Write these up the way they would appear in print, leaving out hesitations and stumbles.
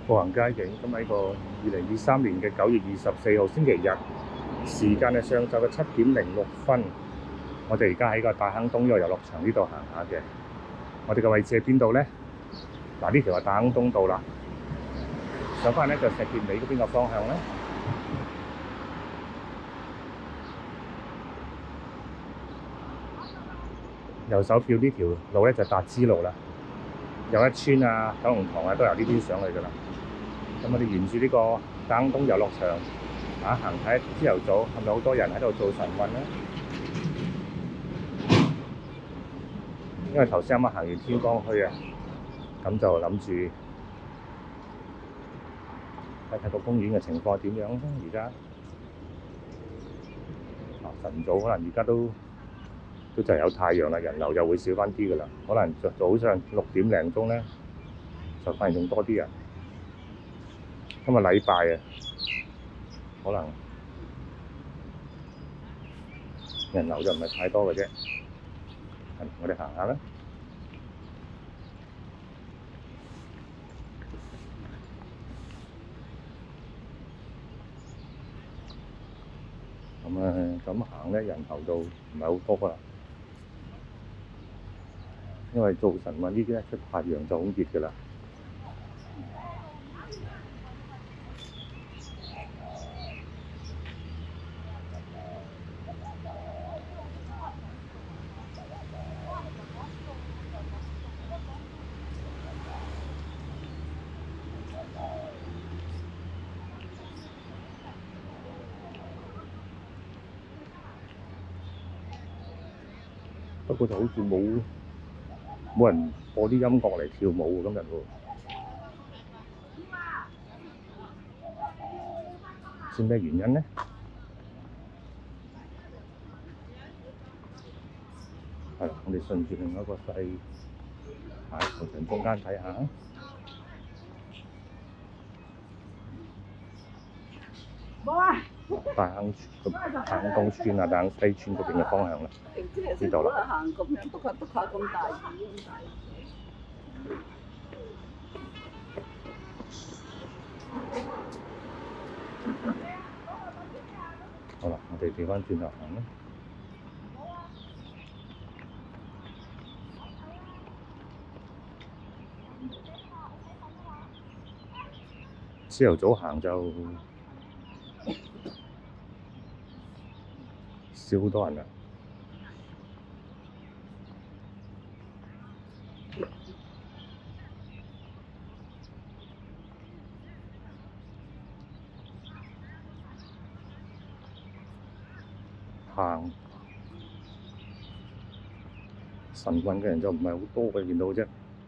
步行街景，咁喺個2023年嘅9月24號星期日，時間係上晝嘅7:06，我哋而家喺個大坑東呢個遊樂場呢度行下嘅。我哋嘅位置喺邊度咧？嗱，呢條係大坑東道啦，上翻咧就石硤尾嗰邊個方向咧。右手票呢條路咧就達之路啦，又一村啊、九龍塘啊都由呢邊上去噶啦。咁我哋沿住呢個大坑東遊樂場行睇，朝頭早係咪好多人喺度做晨運咧？因為頭先啱啱行完天光墟啊，咁就諗住睇睇個公園嘅情況點樣。而家晨早可能而家都就有太陽啦，人流又會少翻啲噶啦。可能早上6點零鐘咧，就反而仲多啲人。今日禮拜啊，可能人流就唔係太多嘅啫。我哋行下啦。咁行咧，人流就唔係好多噶啦。因為做晨運呢啲咧，出太陽就好熱噶啦。不過就好似冇人播啲音樂嚟跳舞喎，今日喎，知咩原因咧？係啦，我哋順住另一個細球場中間睇下。大坑東村啊，大坑西村嗰邊嘅方向啦，呢度啦。行咁樣篤下咁大雨。好啦，我哋調翻轉頭行啦。朝頭早行就少好多人啦。行晨運嘅人就唔係好多嘅，見到啫。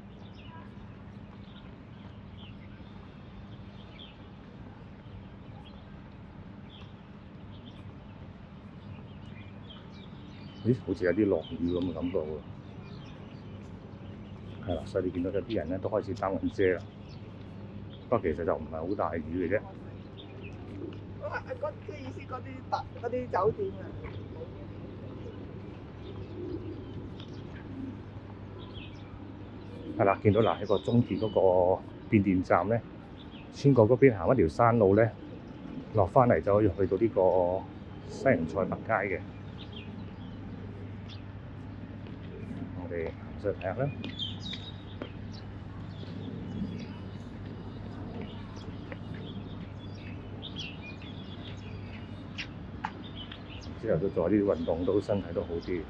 咦，好似有啲落雨咁嘅感覺喎。係啦，所以你見到有啲人咧都開始擔緊遮啦。不過其實就唔係好大雨嘅啫。 即係意思嗰啲酒店啊。 係啦，見到嗱喺個中鐵嗰個變電站咧，穿過嗰邊行一條山路咧，落翻嚟就可以去到呢個西洋菜北街嘅。我哋行上睇下啦。之後都做啲運動，都身體都好啲。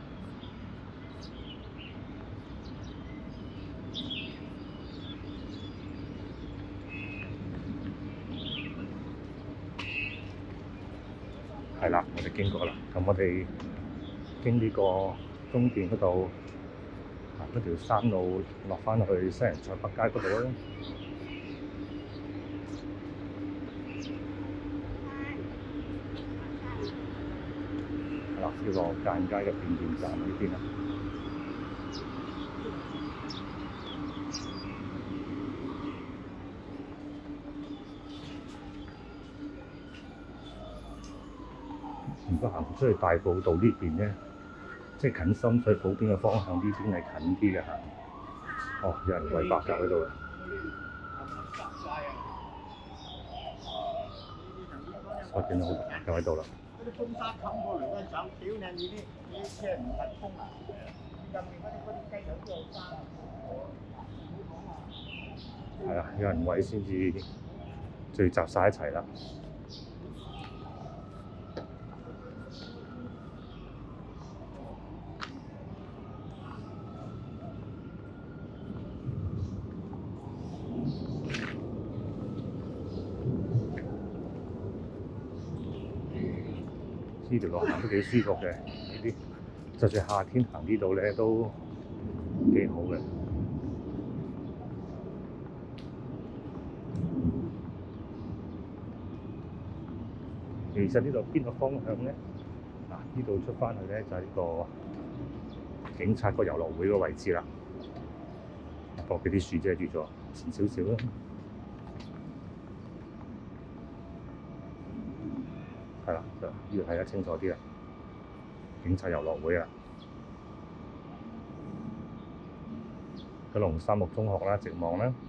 係啦，我哋經過啦。咁我哋經呢個中電嗰度行嗰條山路，落翻去西洋菜北街嗰度啦。係啦，呢個間街嘅變電站呢邊啦。如果行出去大埔道呢邊咧，即係近深水埗邊嘅方向，呢邊係近啲嘅行。哦，有人餵白鴿喺度。 我見到好多白鴿喺度啦。 嗰啲風沙冚過嚟嗰陣，屌你啲車唔係風啊！入面嗰啲雞有啲好沙。 係啦，有人位先至聚集晒一齊啦。呢條路行都幾舒服嘅，呢啲就算夏天行呢度咧都幾好嘅。其實呢度邊個方向咧？嗱，呢度出翻去咧就係呢個警察個遊樂會個位置啦。不過俾啲樹遮住咗，前少少啦。係啦，就呢度睇得清楚啲啦。警察遊樂會啊，九龍三木中學啦，直望啦。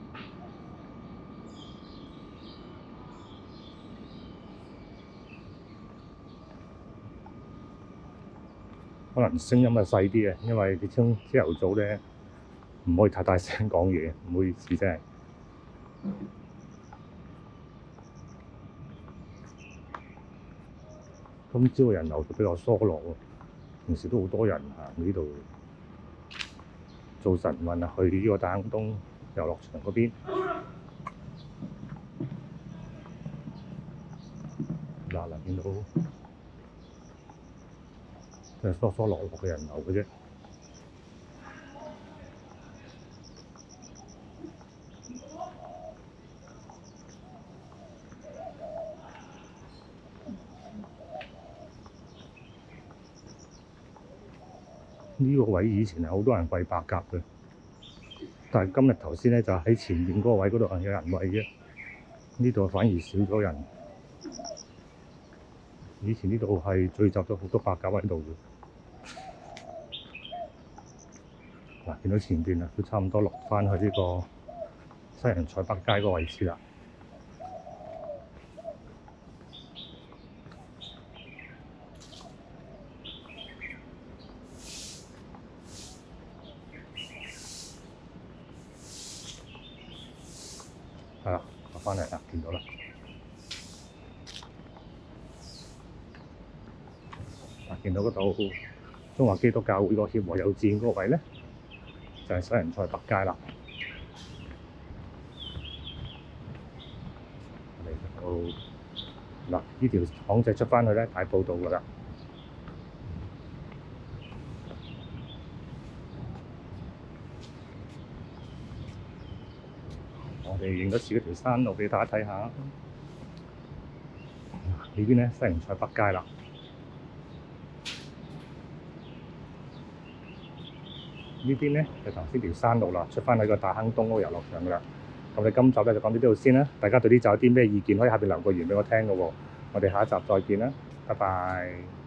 可能聲音係細啲嘅，因為你朝頭早咧唔可以太大聲講嘢，唔好意思真係。今朝嘅人流就比較疏落喎，平時都好多人行呢度做晨運啊，去呢個大坑東遊樂場嗰邊。嗱，見到都係疏疏落落嘅人流嘅啫。呢個位以前係好多人餵白鴿嘅，但係今日頭先咧就喺前面嗰個位嗰度係有人餵嘅，呢度反而少咗人。以前呢度係聚集咗好多白鴿喺度嘅。嗱，見到前邊啊，都差唔多落翻去呢個西洋菜北街嗰個位置啦。係啦，落翻嚟啦，見到啦。見到嗰度中華基督教會個協和幼稚園嗰個位咧，就係西洋菜北街啦。嚟到嗱，呢條巷仔出翻去咧，大埔道噶啦。我哋影咗次嗰條山路俾大家睇下。呢邊咧，西洋菜北街啦。呢邊咧就頭先條山路啦，出翻去個大坑東嗰個遊樂場噶啦。咁我哋今集咧就講到呢度先啦。大家對呢集有啲咩意見，可以下邊留個言俾我聽嘅喎。我哋下一集再見啦，拜拜。